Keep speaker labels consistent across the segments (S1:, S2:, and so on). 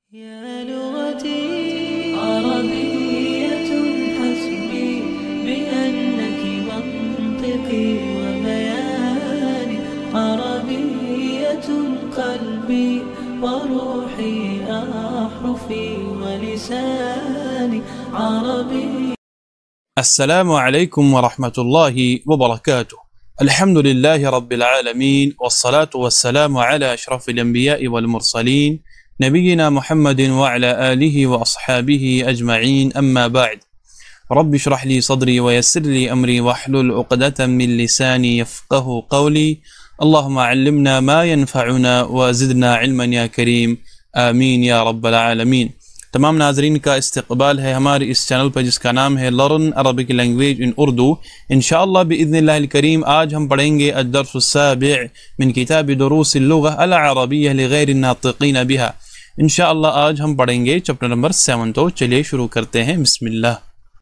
S1: يا لغتي عربية حسبي بأنك منطقي وبياني عربية قلبي وروحي أحرفي ولساني عربي.
S2: السلام عليكم ورحمة الله وبركاته. الحمد لله رب العالمين والصلاة والسلام على أشرف الأنبياء والمرسلين نبينا محمد وعلى آله وأصحابه أجمعين، أما بعد. رب اشرح لي صدري ويسر لي أمري واحلل عقدة من لساني يفقه قولي. اللهم علمنا ما ينفعنا وزدنا علما يا كريم، آمین یا رب العالمین۔ تمام ناظرین کا استقبال ہے ہمارے اس چینل پر جس کا نام ہے learn Arabic language in Urdu. انشاءاللہ باذن اللہ الکریم آج ہم پڑھیں گے الدرس السابع من کتاب دروس اللغة العربیہ لغیر الناطقین بها۔ انشاءاللہ آج ہم پڑھیں گے چیپٹر نمبر 7۔ تو چلیے شروع کرتے ہیں، بسم اللہ۔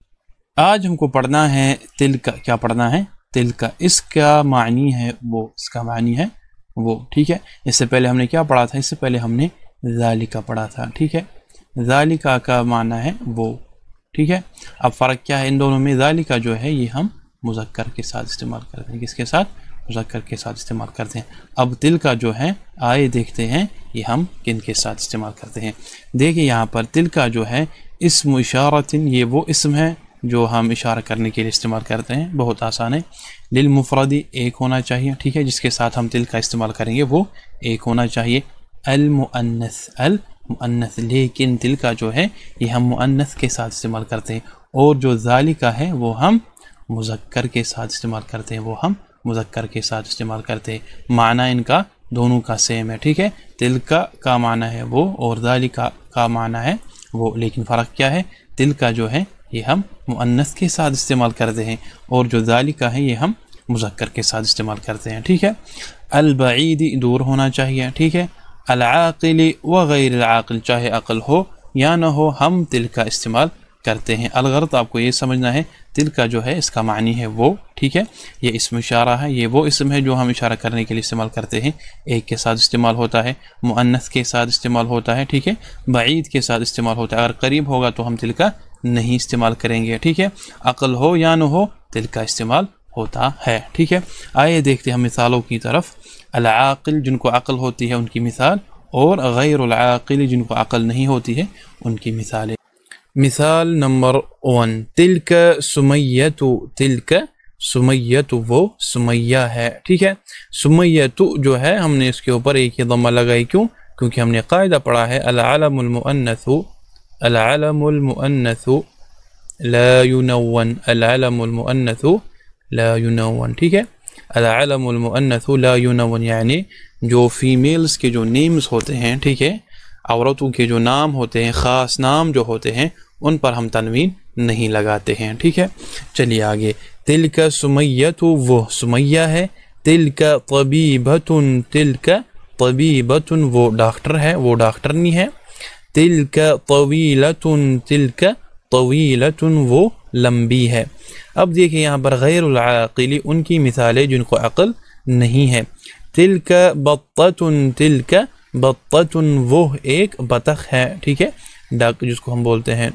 S2: آج ہم کو پڑھنا ہے تل کا۔ کیا پڑھنا ہے؟ تل کا۔ اس کا معنی ہے وہ، اس کا معنی ہے وہ، ٹھیک ہے۔ اس سے پہلے ہم نے کیا پڑھا تھا؟ اس سے پہلے ہم نے ذالکا پڑھا تھا، ٹھیک ہے۔ ذالکا کا معنی ہے وہ، ٹھیک ہے۔ اب فرق کیا ہے ان دونوں میں؟ ذالکا جو ہے یہ ہم مذکر کے ساتھ استعمال کرتے ہیں۔ کس کے ساتھ؟ مذکر کے ساتھ استعمال کرتے ہیں۔ اب تل کا جو ہے آئے دیکھتے ہیں یہ ہم کن کے ساتھ استعمال کرتے ہیں۔ دیکھیں یہاں پر تل کا جو ہے اسم اشارت، یہ وہ اسم ہے جو ہم اشارہ کرنے کے لیے استعمال کرتے ہیں، بہت آسان ہے۔ للمفردی ایک ہونا چاہیے، ٹھیک ہے، جس کے ساتھ ہم تل کا استعمال کریں گے وہ ایک ہونا چاہیے۔ المؤنث، المؤنث، لیکن تل کا جو ہے یہ ہم مؤنث کے ساتھ استعمال کرتے ہیں، اور جو ذالکا ہے وہ ہم مذکر کے ساتھ استعمال کرتے ہیں، وہ ہم مذکر کے ساتھ استعمال کرتے ہیں۔ معنی ان کا دونوں کا سیم ہے، ٹھیک ہے۔ تل کا معنی ہے وہ اور ذالکا کا معنی ہے وہ، لیکن فرق کیا ہے؟ تل کا جو ہے یہ ہم مؤنث کے ساتھ استعمال کرتے ہیں، اور جو ذالکا ہے یہ ہم مذکر کے ساتھ استعمال کرتے ہیں، ٹھیک ہے۔ البعید، دور ہونا چاہیے، ٹھیک ہے۔ العاقل وغیر العاقل، چاہے عقل ہو یا نہ ہو ہم تل کا استعمال کرتے ہیں۔ الغرض آپ کو یہ سمجھنا ہے تل کا جو ہے اس کا معنی ہے وہ، ٹھیک ہے۔ یہ اسم اشارہ ہے، یہ وہ اسم ہے جو ہم اشارہ کرنے کے لیے استعمال کرتے ہیں۔ ایک کے ساتھ استعمال ہوتا ہے، مؤنث کے ساتھ استعمال ہوتا ہے، ٹھیک ہے۔ بعید کے ساتھ استعمال ہوتا ہے، اگر قریب ہوگا تو ہم تل کا نہیں استعمال کریں گے، ٹھیک ہے۔ عقل ہو یا نہ ہو تل کا استعمال ہوتا ہے، ٹھیک ہے۔ آئیے دیکھتے ہیں ہم مثالوں کی طرف۔ العاقل، جن کو عقل ہوتی ہے ان کی مثال، اور غیر العاقل، جن کو عقل نہیں ہوتی ہے ان کی مثالیں۔ مثال نمبر 1، تلک سمیت، تلک سمیت، وہ سمیہ ہے، ٹھیک ہے۔ سمیت جو ہے ہم نے اس کے اوپر ایک ہی ضمہ لگائی، کیوں؟ کیونکہ ہم نے قاعدہ پڑھا ہے العلم المؤنث، العلم المؤنث لا ينون، العلم المؤنث لا ينون، ٹھیک ہے۔ العلم المؤنث لا ينون یعنی جو فیمیلز کے جو نیمز ہوتے ہیں، ٹھیک ہے، عورتوں کے جو نام ہوتے ہیں، خاص نام جو ہوتے ہیں، ان پر ہم تنوین نہیں لگاتے ہیں، ٹھیک ہے۔ چلیے آگے۔ تلک سمیت، وہ سمیہ ہے۔ تلک طبیبۃ، تلک طبیبۃ، وہ ڈاکٹر ہے، وہ ڈاکٹرنی ہے۔ تلک طویلۃ، تلک طویلۃ، وہ لمبی ہے۔ اب دیکھیں یہاں پر غیر العاقل، ان کی مثالیں جن کو عقل نہیں ہے۔ تلک بطۃ، تلک بطۃ، وہ ایک بطخ ہے، ٹھیک ہے، ڈاک جس کو ہم بولتے ہیں۔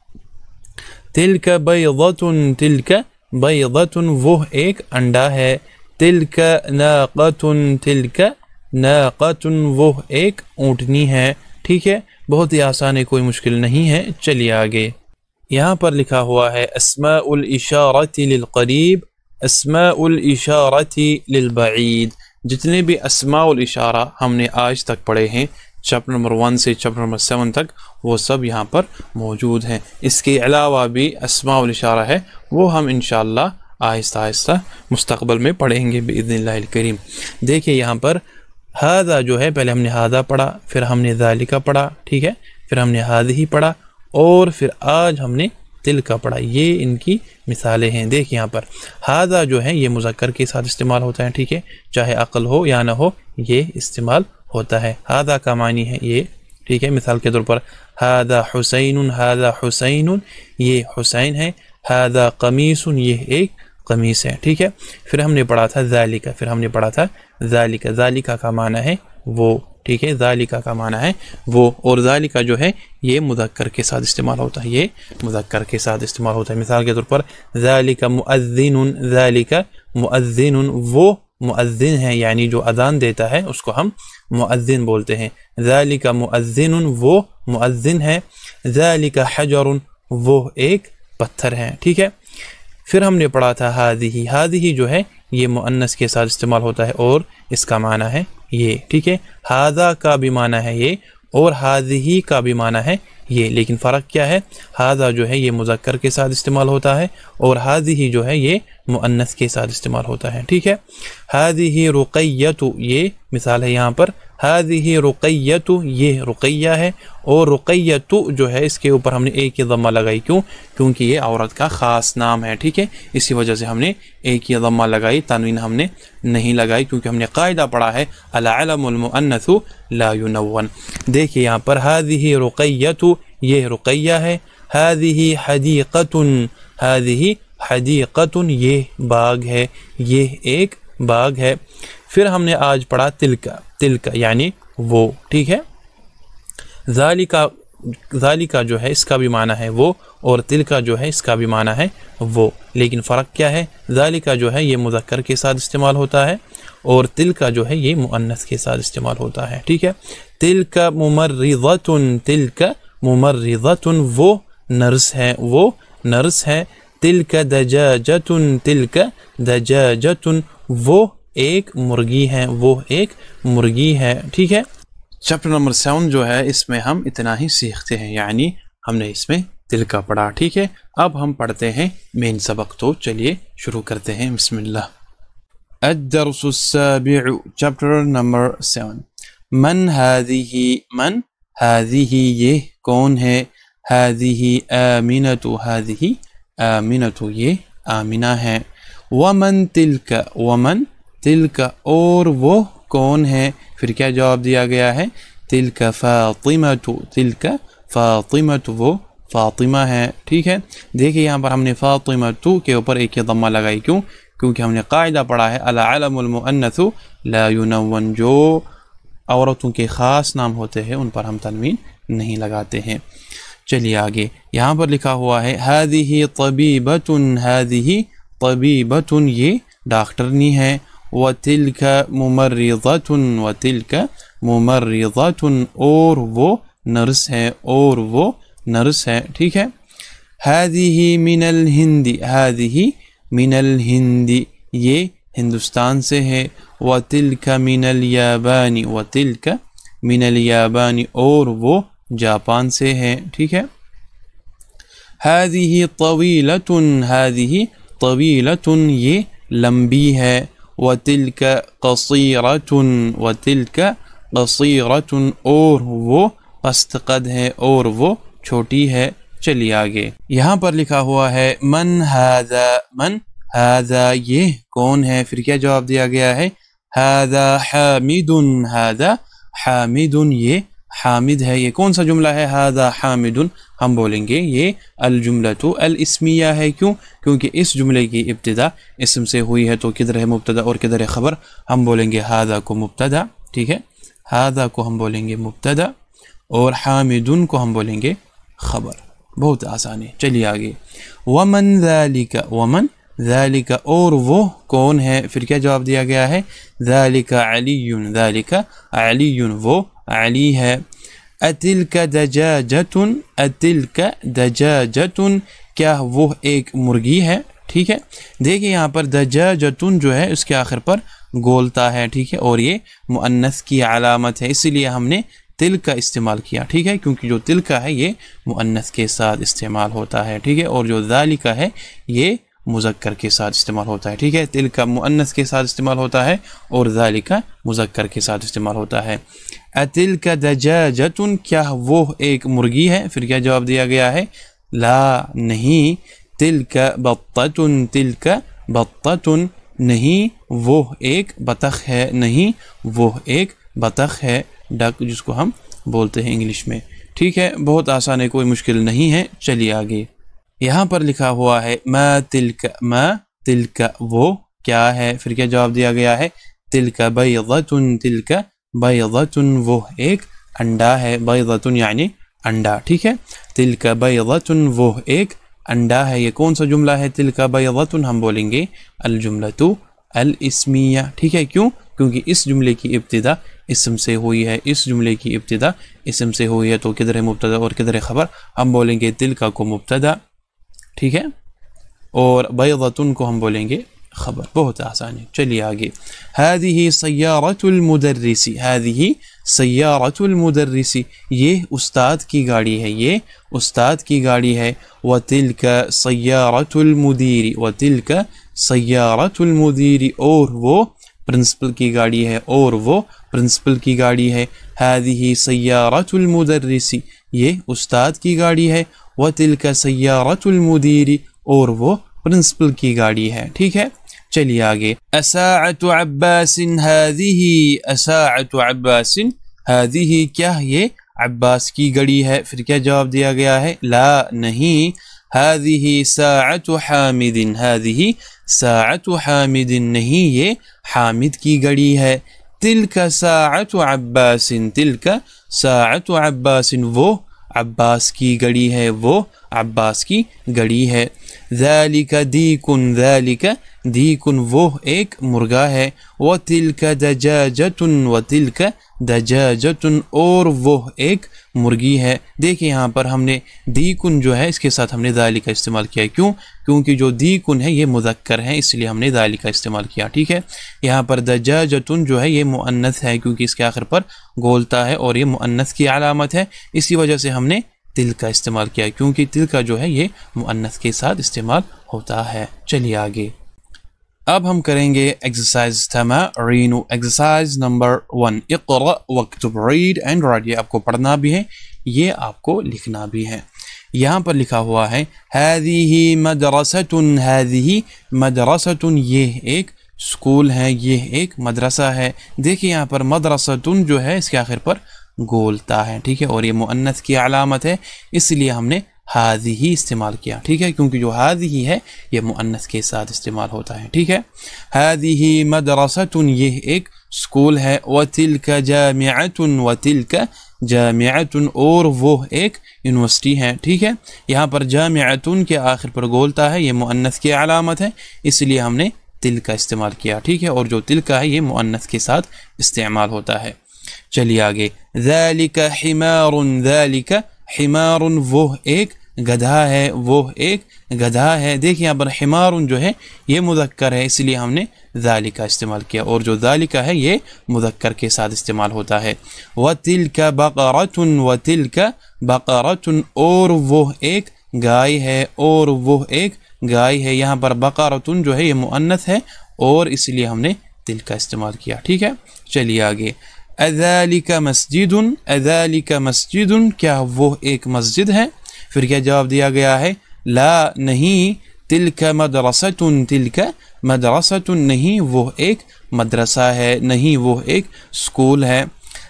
S2: تلک بیضۃ، تلک بیضۃ، وہ ایک انڈا ہے۔ تلک ناقۃ، تلک ناقۃ، وہ ایک اونٹنی ہے، ٹھیک ہے۔ بہت ہی آسان ہے، کوئی مشکل نہیں ہے۔ چلیے آگے۔ یہاں پر لکھا ہوا ہے اسماء الاشارۃ للقریب، اسماء الاشارۃ للبعید۔ جتنے بھی اسماء الاشارہ ہم نے آج تک پڑھے ہیں، چیپٹر نمبر 1 سے چیپٹر نمبر 7 تک، وہ سب یہاں پر موجود ہیں۔ اس کے علاوہ بھی اسماء الاشارہ ہے، وہ ہم انشاءاللہ آہستہ آہستہ مستقبل میں پڑھیں گے باذن اللہ الکریم۔ دیکھیں یہاں پر ہذا جو ہے، پہلے ہم نے ہذا پڑھا، پھر ہم نے ذالکا پڑھا، ٹھیک ہے، پھر ہم نے ہذہ پڑھا، اور پھر آج ہم نے تل کا پڑھا۔ یہ ان کی مثالیں ہیں۔ دیکھ یہاں پر ہذا جو ہے یہ مذکر کے ساتھ استعمال ہوتا ہے، ٹھیک ہے، چاہے عقل ہو یا نہ ہو یہ استعمال ہوتا ہے۔ ہذا کا معنی ہے یہ، ٹھیک ہے۔ مثال کے طور پر ہذا حسین، ہذا حسین، یہ حسین ہے۔ ہذا قمیص، یہ ایک قمیص ہے، ٹھیک ہے۔ پھر ہم نے پڑھا تھا ذالکا، پھر ہم نے پڑھا تھا ذالکا، ذالکا کا معنی ہے وہ، ٹھیک ہے، ذالکا کا معنی ہے وہ، اور ذالکا جو ہے یہ مذکر کے ساتھ استعمال ہوتا ہے، یہ مذکر کے ساتھ استعمال ہوتا ہے۔ مثال کے طور پر ذالک مؤذن، ذالک مؤذن، وہ مؤذن ہے، یعنی جو اذان دیتا ہے اس کو ہم مؤذن بولتے ہیں۔ ذالک مؤذن، وہ مؤذن ہے۔ ذالک حجر، وہ ایک پتھر ہے، ٹھیک ہے۔ پھر ہم نے پڑھا تھا ہذہ، ہذہ جو ہے یہ مؤنث کے ساتھ استعمال ہوتا ہے اور اس کا معنی ہے یہ، ٹھیک ہے۔ ہذا کا بھی معنی ہے یہ اور ہذہ کا بھی معنی ہے یہ، لیکن فرق کیا ہے؟ ہذا جو ہے یہ مذکر کے ساتھ استعمال ہوتا ہے اور ہذہ جو ہے یہ مؤنث کے ساتھ استعمال ہوتا ہے، ٹھیک ہے۔ ہذہ رقیۃ، یہ مثال ہے یہاں پر، ہذہ رقیۃ، یہ رقیہ ہے، اور رقیۃ جو ہے اس کے اوپر ہم نے ایک ہی ضمہ لگائی، کیوں؟ کیونکہ یہ عورت کا خاص نام ہے، ٹھیک ہے، اسی وجہ سے ہم نے ایک ہی ضمہ لگائی، تنوین ہم نے نہیں لگائی، کیونکہ ہم نے قاعدہ پڑھا ہے العلم المؤنث لا ينون۔ دیکھیے یہاں پر ہذہ رقیۃ، یہ رقیہ ہے۔ ہذہ حدیقۃ، ہذہ حدیقۃ، یہ باغ ہے، یہ ایک باغ ہے۔ پھر ہم نے آج پڑھا تلکا، تلکا یعنی وہ، ٹھیک ہے۔ ذالکا جو ہے اس کا بھی معنی ہے وہ، اور تلکا جو ہے اس کا بھی معنی ہے وہ، لیکن فرق کیا ہے؟ ذالکا جو ہے یہ مذکر کے ساتھ استعمال ہوتا ہے اور تلکا جو ہے یہ مؤنث کے ساتھ استعمال ہوتا ہے، ٹھیک ہے۔ تلکا ممرضۃ، تلکا ممرضۃ، وہ نرس ہے، وہ نرس ہے۔ تلکا دجاجۃ، تلکا دجاجۃ، وہ ایک مرغی ہے، وہ ایک مرغی ہے، ٹھیک ہے۔ چیپٹر نمبر 7 جو ہے اس میں ہم اتنا ہی سیکھتے ہیں، یعنی ہم نے اس میں تلکا پڑھا، ٹھیک ہے۔ اب ہم پڑھتے ہیں مین سبق، تو چلیے شروع کرتے ہیں، بسم اللہ۔ الدرس السابع، چیپٹر نمبر 7۔ من هذه، من هذه، یہ کون ہے؟ هذه آمنة، هذه آمنة، یہ آمنہ ہے۔ ومن تلک، ومن تلک، اور وہ کون ہے؟ پھر کیا جواب دیا گیا ہے؟ تلک فاطمۃ، تلک فاطمۃ، وہ فاطمہ ہے، ٹھیک ہے۔ دیکھیے یہاں پر ہم نے فاطمۃ کے اوپر ایک ہی ضمہ لگائی، کیوں؟ کیونکہ ہم نے قاعدہ پڑھا ہے العلم المؤنث لا ينون، جو عورتوں کے خاص نام ہوتے ہیں ان پر ہم تنوین نہیں لگاتے ہیں۔ چلیے آگے، یہاں پر لکھا ہوا ہے هذه طبیبۃ، هذه طبیبۃ، یہ ڈاکٹرنی ہے۔ وَتِلْكَ مُمَرِّضَةٌ، وَتِلْكَ مُمَرِّضَةٌ، اور وہ نرس ہے، اور وہ نرس ہے، ٹھیک ہے۔ هذه من الہند، هذه من الہند، یہ ہندوستان سے ہے۔ وَتِلْكَ من اليابان، وَتِلْكَ من اليابان، اور وہ جاپان سے ہے، ٹھیک ہے۔ هذه طویلۃ، هذه طویلۃ، یہ لمبی ہے۔ وَتِلْكَ قَصِيرَةٌ، وَتِلْكَ قَصِيرَةٌ، اور وہ پست قد ہے، اور وہ چھوٹی ہے۔ چلیے آگے، یہاں پر لکھا ہوا ہے من هذا، من هذا، یہ کون ہے؟ پھر کیا جواب دیا گیا ہے؟ هذا حامد، هذا حامد، یہ حامد ہے۔ یہ کون سا جملہ ہے؟ هذا حامد، ہم بولیں گے یہ الجملۃ الاسمیہ ہے، کیوں؟ کیونکہ اس جملے کی ابتدا اسم سے ہوئی ہے، تو کدھر ہے مبتدا اور کدھر ہے خبر؟ ہم بولیں گے هذا کو مبتدا، ٹھیک ہے، هذا کو ہم بولیں گے مبتدا اور حامد کو ہم بولیں گے خبر، بہت آسان ہے۔ چلیے آگے، ومن ذالک، ومن ذالک، اور وہ کون ہے؟ پھر کیا جواب دیا گیا ہے؟ ذالک علی، ذالک علی، وہ علی ہے۔ اتلک دجاجۃ، اتلک دجاجۃ، کیا وہ ایک مرغی ہے؟ ٹھیک ہے، دیکھیں یہاں پر دجاجۃ جو ہے اس کے آخر پر گولتا ہے، ٹھیک ہے، اور یہ مؤنث کی علامت ہے، اسی لیے ہم نے تل کا استعمال کیا، ٹھیک ہے، کیونکہ جو تل کا ہے یہ مؤنث کے ساتھ استعمال ہوتا ہے، ٹھیک ہے، اور جو ذالک ہے یہ مذکر کے ساتھ استعمال ہوتا ہے، ٹھیک ہے۔ تل کا مؤنث کے ساتھ استعمال ہوتا ہے اور ذالک مذکر کے ساتھ استعمال ہوتا ہے۔ اتلک دجاجۃ، کیا وہ ایک مرغی ہے؟ پھر کیا جواب دیا گیا ہے؟ لا، نہیں۔ تلک بطۃ، تلک بطۃ، نہیں وہ ایک بطخ ہے، نہیں وہ ایک بطخ ہے، ڈک جس کو ہم بولتے ہیں انگلش میں، ٹھیک ہے، بہت آسان ہے، کوئی مشکل نہیں ہے۔ چلیے آگے، یہاں پر لکھا ہوا ہے ما تلک، ما تلک، وہ کیا ہے؟ پھر کیا جواب دیا گیا ہے؟ تلک بیضۃ، تلک बैदतुन वो एक अंडा है, बैदतुन यानी अंडा, ठीक है। तिलका बैदतुन वो एक अंडा है, ये कौन सा जुमला है? तिलका बैदतुन हम बोलेंगे अल जुमलतु अल इस्मिया, ठीक है। क्यों? क्योंकि इस जुमले की इब्तिदा इसम से हुई है, इस जुमले की इब्तिदा इसम से हुई है, तो किधर है मुब्तदा और किधर है खबर? हम बोलेंगे तिलका को मुब्तदा, ठीक है, और बैदतुन को हम बोलेंगे खबर। बहुत आसान है, चलिए आगे। हादिही सय्यारतुल मुदर्रिसी, हादिही सय्यारतुल मुदर्रिसी, ये उस्ताद की गाड़ी है, ये उस्ताद की गाड़ी है। व तिलका सय्यारतुल मुदीरी, व तिलका सय्यारतुल मुदीरी, और वो प्रिंसिपल की गाड़ी है, और वो प्रिंसिपल की गाड़ी है। हादिही सय्यारतुल मुदर्रिसी, ये उस्ताद की गाड़ी है। व तिलका सय्यारतुल मुदीरी, और वो प्रिंसिपल की गाड़ी है, ठीक है। चलिए आगे। असाअतु अब्बासिन हादिही, असाअतु अब्बासिन हादिही, क्या ये अब्बास की घड़ी है? फिर क्या जवाब दिया गया है? ला, नहीं। हादिही साअतु हामिदिन, हादिही साअतु हामिदिन, नहीं ये हामिद की घड़ी है। तिलका साअतु अब्बासिन, तिलका साअतु अब्बासिन, वो अब्बास की घड़ी है, वो अब्बास की घड़ी है। ज़ालिका दीकुन, ज़ालिका दीकुन, वो एक मुर्गा है। व तिलका दजाजतुन, व तिलका दजाजतुन, और वो एक मुर्गी है। देखिए यहाँ पर हमने दीकुन जो है इसके साथ हमने ज़ालिका इस्तेमाल किया है। क्यों? क्योंकि जो दीकुन है ये मुज़क्कर है, इसलिए हमने ज़ालिका इस्तेमाल किया, ठीक है। यहाँ पर दजाजतुन जो है ये मुअन्नस है, क्योंकि इसके आखिर पर गोलता है और ये मुअन्नस की अलामत है, इसी वजह से हमने तिल का इस्तेमाल किया है, क्योंकि तिल का जो है ये मुअन्नस के साथ इस्तेमाल होता है। चलिए आगे। अब हम करेंगे एक्सरसाइज तमारीन, एक्सरसाइज नंबर 1। इक़रा वक्तुब, रीड एंड राइट, ये आपको पढ़ना भी है, ये आपको लिखना भी है। यहाँ पर लिखा हुआ है हादिही मदरसतुन, हादिही मदरसतुन, ये एक स्कूल है, ये एक मदरसा है। देखिए यहाँ पर मदरसतुन जो है इसके आखिर पर गोलता है, ठीक है, और ये मुअन्नस की अलामत है, इसलिए हमने हादिही इस्तेमाल किया, ठीक है, क्योंकि जो हादिही है ये मुअन्नस के साथ इस्तेमाल होता है, ठीक है। हादिही मदरसतुन, ये एक स्कूल है। व तिलका जामिअतुन, व तिलका जामिअतुन, और वो एक यूनिवर्सिटी है, ठीक है। यहाँ पर जामिअतुन के आखिर पर गोलता है, ये मुअन्नस की अलामत है, इसलिए हमने तिल का इस्तेमाल किया, ठीक है, और जो तिल का है ये मुअन्नस के साथ इस्तेमाल होता है। चलिए आगे। ज़ालिका हिमारुन, ज़ालिका हिमारुन, वो एक गधा है, वो एक गधा है। देखिए यहाँ पर हिमारुन जो है ये मुज़क्कर है, इसलिए हमने ज़ालिका इस्तेमाल किया, और जो ज़ालिका है ये मुज़क्कर के साथ इस्तेमाल होता है। व तिलका बक़रतुन, व तिलका बक़रतुन, और वो एक गाय है, और वो एक गाय है। यहाँ पर बक़रतुन जो है ये मुअन्नस है, और इसलिए हमने तिल का इस्तेमाल किया, ठीक है। चलिए आगे। अज़ालिका मस्जिदुन, अज़ालिका मस्जिदुन, क्या वो एक मस्जिद है? फिर क्या जवाब दिया गया है? ला, नहीं। तिलका मदरसतुन, तिलका मदरसतुन, नहीं वो एक मदरसा है, नहीं वो एक स्कूल है।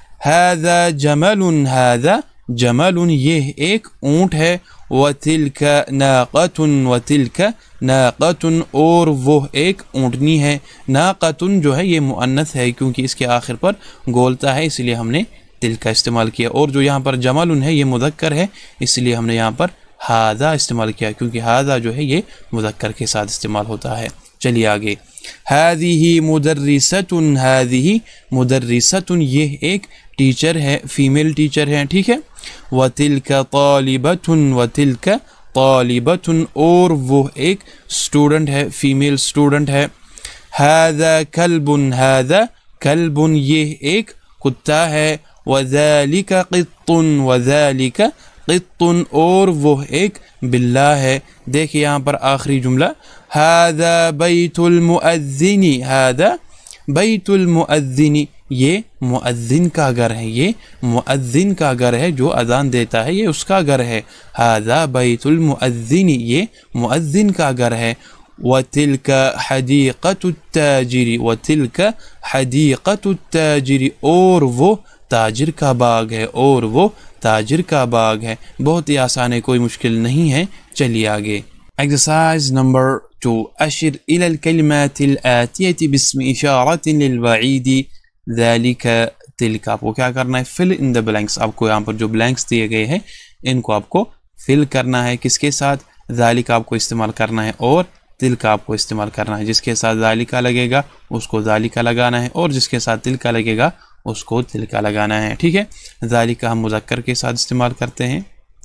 S2: हाज़ा जमलुन, हाज़ा जमलुन, ये एक ऊँट है। व तिलका नाक़तुन, व तिलका नाक़तुन, और वो एक ऊँटनी है। नाक़तुन जो है ये मुअन्नस है, क्योंकि इसके आखिर पर गोलता है, इसलिए हमने तिल का इस्तेमाल किया, और जो यहाँ पर जमलुन है ये मुज़क्कर है, इसलिए हमने यहाँ पर हाज़ा इस्तेमाल किया, क्योंकि हाज़ा जो है ये मुज़क्कर के साथ इस्तेमाल होता है। चलिए आगे। हादिही मुदर्रिसतुन, हादिही मुदर्रिसतुन, ये एक टीचर है, फीमेल टीचर है, ठीक है। व तिलका तालिबतुन, व तिलका तालिबतुन, और वो एक स्टूडेंट है, फीमेल स्टूडेंट है। हाज़ा कल्बुन, हाज़ा कल्बुन, ये एक कुत्ता है। व ज़ालिका क़ित्तुन, व ज़ालिका क़ित्तुन, और वो एक बिल्ला है। देखिए यहाँ पर आखिरी जुमला, हाज़ा बैतुल मुअज़्ज़िनी, हाज़ा बैतुल मुअज़्ज़िनी, ये मुअज़्ज़िन का घर है, ये मुअज़्ज़िन का घर है, जो अज़ान देता है ये उसका घर है। हाज़ा बैतुल मुअज़्ज़िनी, ये मुअज़्ज़िन का घर है। व तिलका हदीक़तुत ताजिरी, व तिलका हदीक़तुत ताजिरी, और वो ताजिर का बाग है, और वो ताजिर का बाग है। बहुत ही आसान है, कोई मुश्किल नहीं है। चलिए आगे। Exercise number 2। अशिर इलल कलिमातिल आतियति बिस्मि इशारतिन लिल वईदी ज़ालिका तिल का। आपको क्या करना है, फिल इन द ब्लैंक्स। आपको यहाँ पर जो ब्लैंक्स दिए गए हैं इनको आपको फिल करना है। किसके साथ, ज़ालिका आपको इस्तेमाल करना है और तिल का आपको इस्तेमाल करना है। जिसके साथ ज़ालिका लगेगा उसको ज़ालिका लगाना है और जिसके साथ तिल का लगेगा उसको तिल का लगाना है। ठीक है, ज़ालिका हम मुज़क्कर के साथ इस्तेमाल करते हैं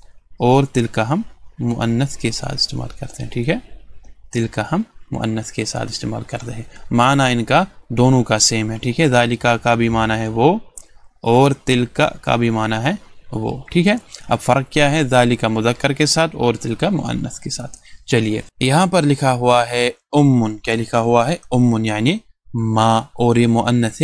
S2: और तिल का हम मुअन्नस के साथ इस्तेमाल करते हैं। ठीक है, तिल का हम मुअन्नस के साथ इस्तेमाल करते हैं। माना इनका दोनों का सेम है। ठीक है, ज़ालिका का भी माना है वो और तिल का भी माना है वो। ठीक है, अब फ़र्क क्या है, ज़ालिका मुज़क्कर के साथ और तिल का मुअन्नस के साथ। चलिए, यहाँ पर लिखा हुआ है उम्मुन। क्या लिखा हुआ है, उम्मुन यानी माँ, और ये मुअन्नस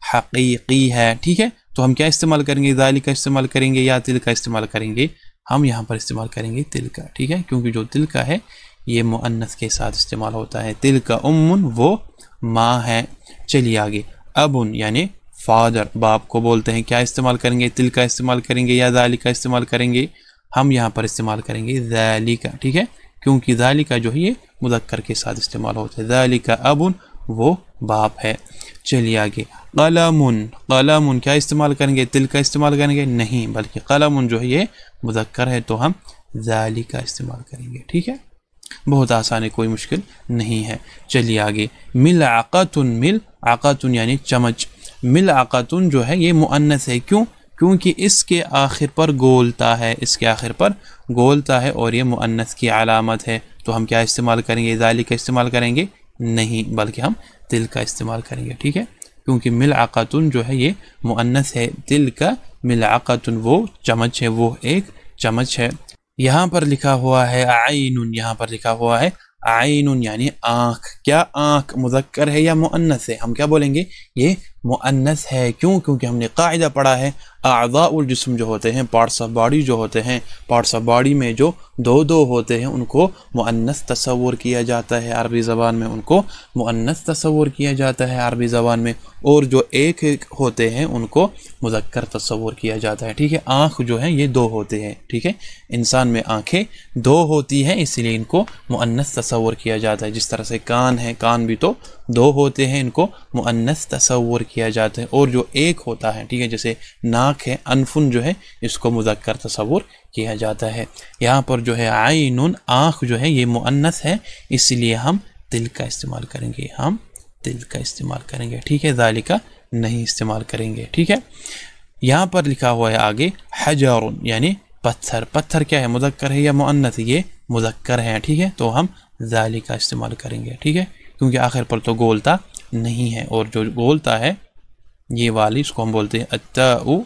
S2: हकीकी है। ठीक है, तो हम क्या इस्तेमाल करेंगे, ज़ालिका इस्तेमाल करेंगे या तिल का इस्तेमाल करेंगे। हम यहाँ पर इस्तेमाल करेंगे तिल का। ठीक है, क्योंकि जो तिल का है ये मुअन्नस के साथ इस्तेमाल होता है। तिल का उम्मुन वो माँ है। चलिए आगे, अबुन यानी फादर, बाप को बोलते हैं। क्या इस्तेमाल करेंगे, तिल का इस्तेमाल करेंगे या ज़ालिका इस्तेमाल करेंगे। हम यहाँ पर इस्तेमाल करेंगे ज़ालिका। ठीक है, क्योंकि ज़ालिका जो है ये मुज़क्कर के साथ इस्तेमाल होता है। ज़ालिका अबुन वो बाप है। चलिए आगे, क़लमुन। क़लमुन क्या इस्तेमाल करेंगे, तिल का इस्तेमाल करेंगे, नहीं, बल्कि क़लमुन जो है ये मुज़क्कर है तो हम ज़ालिका इस्तेमाल करेंगे। ठीक है, बहुत आसान है, कोई मुश्किल नहीं है। चलिए आगे, मिलअक़तुन। मिलअक़तुन यानी चमच। मिलअक़तुन जो है ये मुअन्नस है। क्यों, क्योंकि इसके आखिर पर गोलता है, इसके आखिर पर गोलता है और ये मुअन्नस की अलामत है। तो हम क्या इस्तेमाल करेंगे, ज़ालिका इस्तेमाल करेंगे, नहीं, बल्कि हम तिल का इस्तेमाल करेंगे। ठीक है, क्योंकि मिलअक़तुन जो है ये मुअन्नस है, तिल का मिलअक़तुन वो चमच है, वो एक चमच है। यहाँ पर लिखा हुआ है आइनुन। यहाँ पर लिखा हुआ है आइनुन यानी आँख। क्या आँख मुज़क्कर है या मुअन्नस है, हम क्या बोलेंगे, ये मुअन्नस है। क्यों, क्योंकि हमने कायदा पढ़ा है अअज़ाउल जिस्म जो होते हैं, पार्ट्स ऑफ बॉडी जो होते हैं, पार्ट्स ऑफ बॉडी में जो दो दो होते हैं उनको मुअन्नस तस्वुर किया जाता है अरबी ज़बान में, उनको मुअन्नस तस्वुर किया जाता है अरबी ज़बान में, और जो एक एक होते हैं उनको मुज़क्कर तस्वुर किया जाता है। ठीक है, आँख जो है ये दो होते हैं। ठीक है, इंसान में आँखें दो होती हैं, इसलिए इनको मुअन्नस तस्वुर किया जाता है। जिस तरह से कान है, कान भी तो दो होते हैं, इनको मुअन्नस तस्वुर किया जाता है। और जो एक होता है, ठीक है, जैसे नाक है, अनफुन जो है इसको मुज़क्कर तस्वुर किया जाता है। यहाँ पर जो है आइनुन आँख जो है ये मुअन्नस है, इसलिए हम तिल का इस्तेमाल करेंगे, हम तिल का इस्तेमाल करेंगे। ठीक है, ज़ालिका नहीं इस्तेमाल करेंगे। ठीक है, यहाँ पर लिखा हुआ है आगे हजरुन यानी पत्थर। पत्थर क्या है, मुज़क्कर है या मुअन्नस, ये मुज़क्कर है। ठीक है, तो हम ज़ालिका इस्तेमाल करेंगे। ठीक है, क्योंकि आखिर पर तो गोलता नहीं है, और जो गोलता है ये वाली इसको हम बोलते हैं अत्ताउ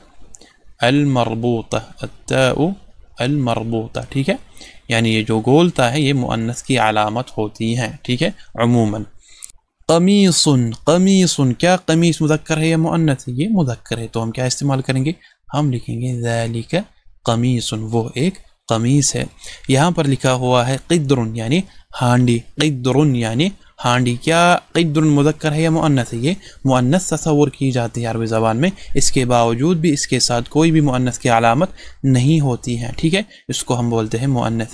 S2: अल मरबूता। अत्ताउ अल मरबूता। ठीक है, यानी ये जो गोलता है ये मुअन्नस की अलामत होती हैं। ठीक है, अमूमन। कमीसुन। कमीसुन क्या, कमीस मुज़क्कर है या मुअन्नस है, ये मुज़क्कर है, तो हम क्या इस्तेमाल करेंगे, हम लिखेंगे ज़ालिका कमीसुन, वो एक कमीस है। यहाँ पर लिखा हुआ है क़िद्रुन यानी हांडी। क़िद्रुन यानी हांडी। क्या क़िद्रुन मुज़क्कर है या मुअन्नस है, ये मुअन्नस तस्वुर की जाती है अरबी ज़बान में, इसके बावजूद भी इसके साथ कोई भी मुअन्नस की अलामत नहीं होती है। ठीक है, इसको हम बोलते हैं मुअन्नस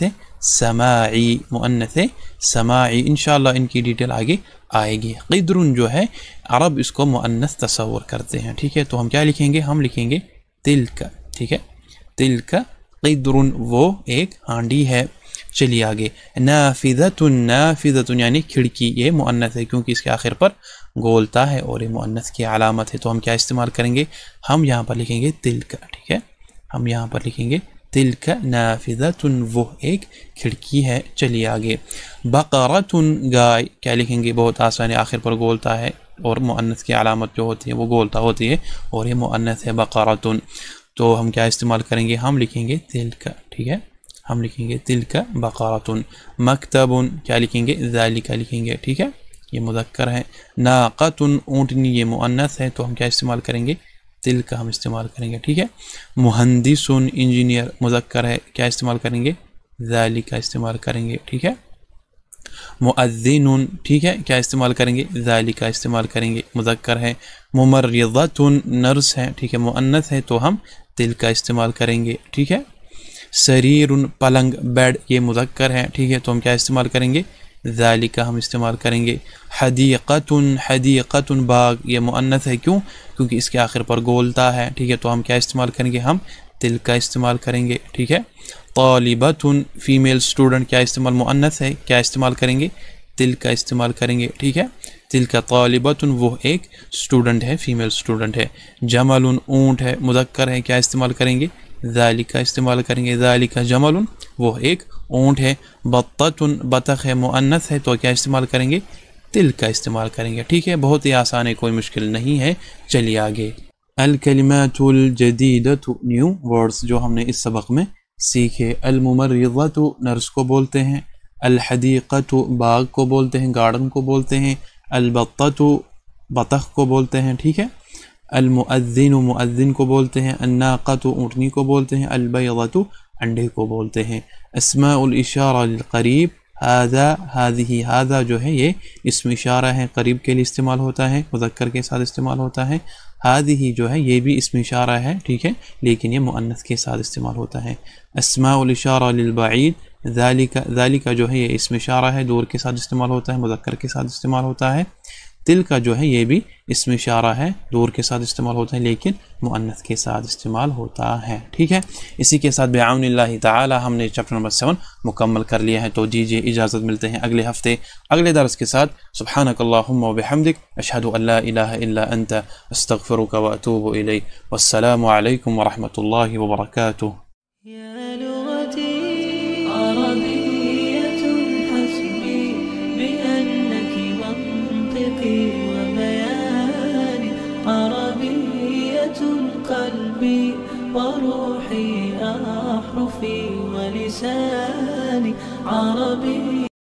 S2: समाई। मुअन्नस समाई, इंशाअल्लाह इनकी डिटेल आगे आएगी। क़िद्रुन जो है अरब इसको मुअन्नस तस्वुर करते हैं। ठीक है, तो हम क्या लिखेंगे, हम लिखेंगे तिल का। ठीक है, तिल का क़िद्रुन वो एक हांडी है। चलिए आगे, नाफिज़तुन। नाफिज़तुन यानी खिड़की, ये मुअन्नस है क्योंकि इसके आखिर पर गोलता है और ये मुअन्नस की अलामत है, तो हम क्या इस्तेमाल करेंगे, हम यहाँ पर लिखेंगे तिल का। ठीक है, हम यहाँ पर लिखेंगे तिल का नाफिज़तुन, वो एक खिड़की है। चलिए आगे, बक़रतुन गाय। क्या लिखेंगे, बहुत आसान है, आखिर पर गोलता है और मुअन्नस की अलामत जो होती है वो गोलता होती है और ये मुअन्नस है बक़रतुन, तो हम क्या इस्तेमाल करेंगे, हम लिखेंगे तिल का। ठीक है, हम लिखेंगे तिल का बक़रतुन। मकतबुन क्या लिखेंगे, ज़ालिका लिखेंगे। ठीक है, ये मुज़क्कर है। नाक़तुन ऊँटनी, ये मुअन्नस है, तो हम क्या इस्तेमाल करेंगे, तिल का हम इस्तेमाल करेंगे। ठीक है, मुहंदिसुन इंजीनियर मुज़क्कर है, क्या इस्तेमाल करेंगे, ज़ालिका इस्तेमाल करेंगे। ठीक है, मुअज़्ज़िनुन, ठीक है, क्या इस्तेमाल करेंगे, ज़ालिका इस्तेमाल करेंगे, मुज़क्कर है। मुमर्रिज़तुन नर्स है, ठीक है, मुअन्नस है, तो हम तिल का इस्तेमाल करेंगे। ठीक है, सरीरुन पलंग बेड, ये मुज़क्कर है। ठीक है, तो हम क्या इस्तेमाल करेंगे, ذالک ہم استعمال کریں گے. حدیقتن حدیقتن باغ یہ مؤنث ہے، کیوں؟ کیونکہ اس کے آخر پر گولتا ہے، ٹھیک ہے، تو ہم کیا استعمال کریں گے؟ ہم تل کا استعمال کریں گے، ٹھیک ہے. طالبتن فیمیل اسٹوڈنٹ کیا استعمال مؤنث ہے، کیا استعمال کریں گے؟ تل کا استعمال کریں گے، ٹھیک ہے. تل کا طالبتن وہ ایک اسٹوڈنٹ ہے، فیمیل اسٹوڈنٹ ہے. جمل اونٹ ہے، مذکر ہے، کیا استعمال کریں گے؟ ذالک کا استعمال کریں گے. ذالک جمل وہ ایک اونٹ ہے. بطۃ بطخ ہے، مؤنث ہے، تو کیا استعمال کریں گے؟ تل کا استعمال کریں گے، ٹھیک ہے. بہت ہی آسان ہے، کوئی مشکل نہیں ہے. چلیے آگے. الکلمات الجدیدۃ نیو ورڈز جو ہم نے اس سبق میں سیکھے. الممرضۃ نرس کو بولتے ہیں. الحدیقۃ باغ کو بولتے ہیں، گارڈن کو بولتے ہیں. البطۃ بطخ کو بولتے ہیں، ٹھیک ہے. المؤذن مؤذن کو بولتے ہیں. الناقۃ اونٹنی کو بولتے ہیں. البیضۃ انڈے کو بولتے ہیں. اسماء الاشارہ للقریب ھذا ھذہ ھذا جو ہے یہ اسم اشارہ ہے، قریب کے لیے استعمال ہوتا ہے، مذکر کے ساتھ استعمال ہوتا ہے. ھذہ جو ہے یہ بھی اسم اشارہ ہے، ٹھیک ہے، لیکن یہ مؤنث کے ساتھ استعمال ہوتا ہے. اسماء الاشارہ للبعید ذالک ذالک جو ہے یہ اسم اشارہ ہے، دور کے ساتھ استعمال ہوتا ہے، مذکر کے ساتھ استعمال ہوتا ہے. تل کا جو ہے یہ بھی اسم اشارہ ہے، دور کے ساتھ استعمال ہوتا ہے، لیکن مؤنث کے ساتھ استعمال ہوتا ہے، ٹھیک ہے. اسی کے ساتھ بعون اللہ تعالی ہم نے چیپٹر نمبر 7 مکمل کر لیا ہے. تو دیجیے اجازت، ملتے ہیں اگلے ہفتے اگلے درس کے ساتھ. سبحانک اللہم و بحمدک، اشہد ان لا الہ الا انت، استغفرک و اتوب الیک. والسلام علیکم ورحمۃ اللہ وبرکاتہ.
S1: قلبي وروحي أحرفي ولساني عربي.